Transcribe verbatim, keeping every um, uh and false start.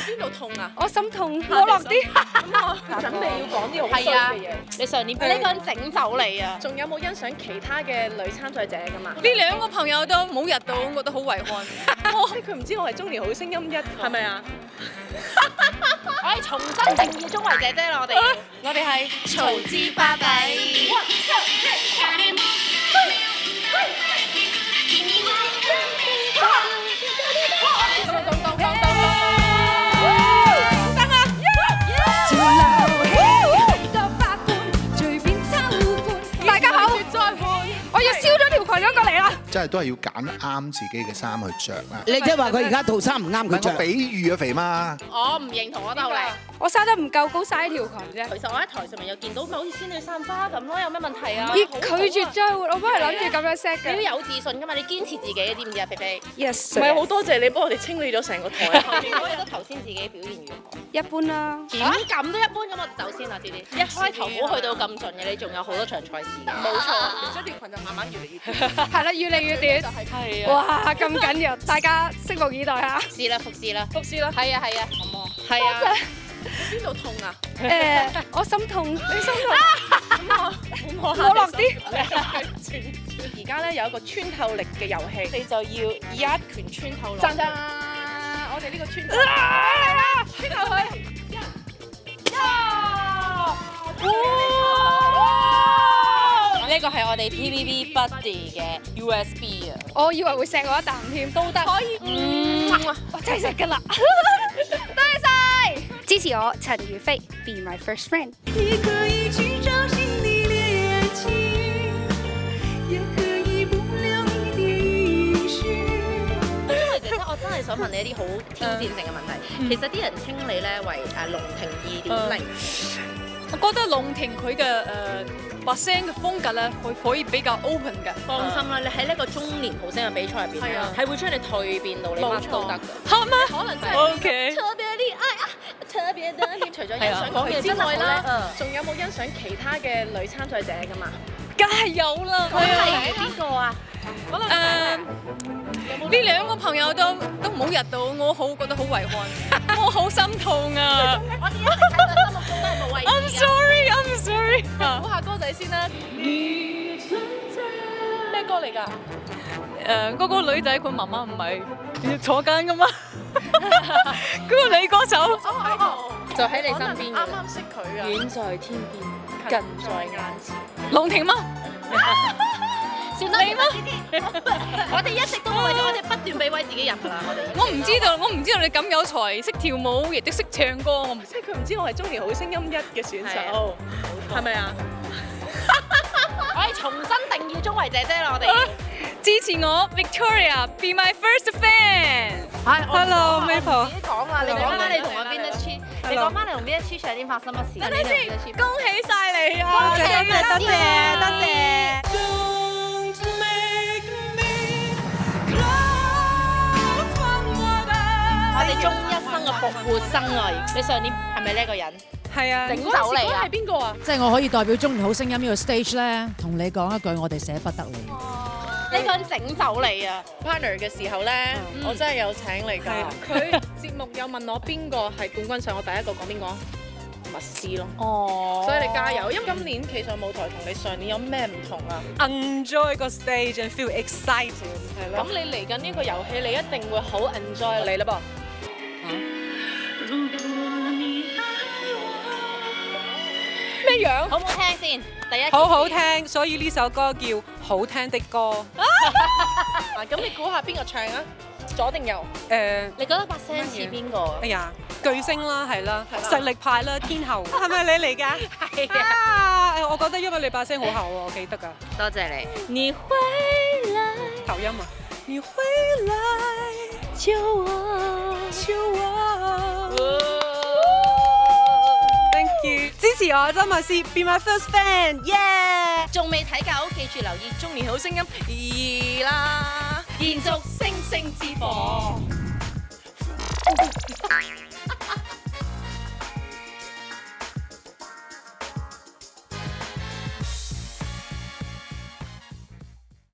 邊度痛啊？ 我心痛，我落啲。 咁我準備要講啲好衰嘅嘢。 你上年俾呢個人整走你啊！ 仲有冇欣賞其他嘅女參賽者㗎嘛？ 呢兩個朋友都冇入到，我覺得好遺憾。 即係佢唔知我係中年好聲音一，係咪啊？ 我哋重新定義中圍姐姐啦，我哋我哋係曹志巴比。 大家好，我要燒咗條裙嗰個嚟啦！ 真係都係要揀啱自己嘅衫去着啦。 你即係話佢而家套衫唔啱佢着？ 我比喻啊肥媽。 我唔認同我鬥嚟。 我生得唔夠高，曬條裙啫。 其實我喺台上面又見到咪好似仙女散花咁咯，有咩問題啊？ 咦，拒絕將會，我本來諗住咁樣 set 嘅。 你要有自信㗎嘛，你堅持自己，知唔知啊，菲菲 ？Yes。 唔係好多謝你幫我哋清理咗成個台。 後面我覺得頭先自己表現如何？ 一般啦。 點咁都一般咁，我哋走先啦，知唔知？一開頭唔好去到咁盡嘅，你仲有好多場賽事嘅。 冇錯，將條裙就慢慢越嚟越短。 係啦，越嚟越短。 係啊。 哇，咁緊要，大家拭目以待嚇。 試啦，服試啦， 服試啦。 係啊，係啊，係啊。 邊度痛啊？ 誒，我心痛，你心痛。 咁我我落啲。 而家咧有一個穿透力嘅遊戲，你就要一拳穿透落。讚讚，我哋呢個穿透。嚟啦！穿透佢。 呢個係我哋 T V B Buddy 嘅 U S B 啊！ 我以為會錫我一啖添，都得。可以。嗯，我真係錫㗎啦！多謝晒，支持我陳如飛 ，Be my first friend。你可以去找新的戀情，也可以不留一點音訊。 因為姐姐，我真係想問你一啲好挑戰性嘅問題。其實啲人稱你咧為誒龍庭二點零。 我覺得龍庭佢嘅誒把聲嘅風格咧，佢可以比較 open 嘅。 放心啦，你喺呢個中年好聲嘅比賽入邊咧，係會將你蛻變到你乜都得㗎。 係咩？ 可能真係 OK。 特別戀愛啊，特別的戀。除咗欣賞講佢之外啦， 嗯， 仲有冇欣賞其他嘅女參賽者㗎嘛？ 梗係有啦。 係啊，邊個啊？ 可能誒，呢兩個朋友都都冇入到，我好覺得好遺憾，我好心痛啊！ 我哋一直喺個心目中都係冇位置。 I'm sorry, I'm sorry。 估下歌仔先啦。咩歌嚟㗎？ 誒，嗰個女仔佢媽媽唔係坐監㗎嘛？嗰個女歌手就喺你身邊嘅。 啱啱識佢啊！ 遠在天邊，近在眼前。 龍庭嗎？ 算啦，你嗎？我哋一直都冇位置，我哋不斷俾位自己入㗎啦，我哋。 我唔知道，我唔知道你咁有才，識跳舞，亦都識唱歌，我唔即係佢唔知我係中年好聲音一嘅選手，係咪啊？ 我哋重新定義中圍姐姐啦，我哋。 支持我 Victoria，be my first fan。Hello Maple。 自己講啊，你講翻你同阿 Venus Chi，你講翻你同 Venus Chi 上年發生乜事？ 等陣先，恭喜晒你啊！ 恭喜啊！多謝多謝。我哋中一生嘅復活生啊！你上年係咪呢個人？ 係啊， 整走你啊！ 係邊個啊？ 即係我可以代表中年好聲音呢個 stage 咧，同你講一句，我哋捨不得你。 呢個人整走你啊 partner 嘅時候咧，我真係有請你㗎。佢節目有問我邊個係冠軍上，我第一個講邊個？密斯咯。 哦， 所以你加油，因為今年企上舞台同你上年有咩唔同啊？ Enjoy 個 stage and feel excited，係咯。 咁你嚟緊呢個遊戲，你一定會好 enjoy 你啦噃。咩樣？ 好唔好聽先？第一， 好好聽，所以呢首歌叫好聽的歌。 啊，咁你估下邊個唱啊？左定右？ 誒， 你覺得把聲似邊個？ 哎呀，巨星啦，係啦，實力派啦，天后，係咪你嚟㗎？ 係啊。 啊，我覺得因為你把聲好厚喎，我記得㗎。 多謝你。你回來。 頭音啊！你回來救我， 救我。Thank you，支持我真係是 Be my first fan，耶！ 仲未睇夠，記住留意中年好聲音二啦，延續星星之火。